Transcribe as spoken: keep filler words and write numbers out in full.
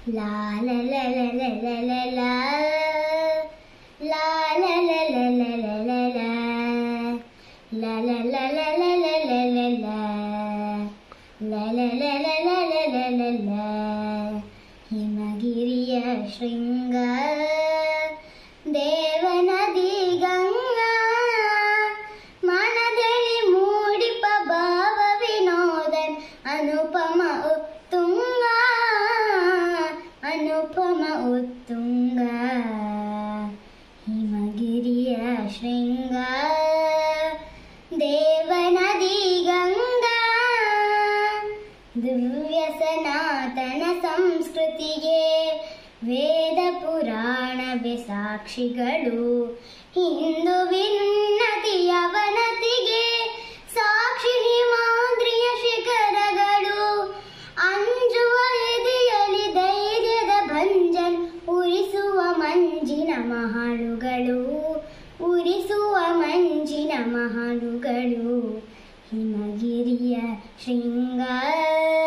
ಲಾ ಲ ಲ ಲ ಲ ಲ ಲ ಲಾ ಲಾ ಲ ಲ ಲ ಲ ಲ ಲ ಲಾ ಲಾ ಲ ಲ ಲ ಲ ಲ ಲ ಲ ಲಾ ಲಾ ಲ ಲ ಲ ಲ ಲ ಲ ಲ ಲಾ ಹಿಮಗಿರಿಯ ಶೃಂಗ ದೇವನದಿ ಗಂಗಾ ಮನದಲ್ಲಿ ಮೂಡಿಪ ಭಾವ ವಿನೋದನ್ ಅನುಪಮ ಉತ್ತುಂಗ ಅನುಪಮ ಉತ್ತುಂಗ ಹಿಮಗಿರಿಯ ಶೃಂಗ ದೇವನದಿ ಗಂಗಾ ದಿವ್ಯ ಸನಾತನ ಸಂಸ್ಕೃತಿಗೆ ವೇದ ಪುರಾಣವೇ ಸಾಕ್ಷಿಗಳು ಹಿಂದುವಿನ್ನತಿಯ ಅವನತಿಗೆ ಸಾಕ್ಷಿ ಹಿಮಾದ್ರಿಯ ಶಿಖರಗಳು ಅಂಜುವ ಎದೆಯಲಿ ಧೈರ್ಯದ ಭಂಜನ್ ಉರಿಸುವ ಮಂಜಿನ ಮಹಳುಗಳು ಉರಿಸುವ ಮಂಜಿನ ಮಹಳುಗಳು ಹಿಮಗಿರಿಯ ಶೃಂಗ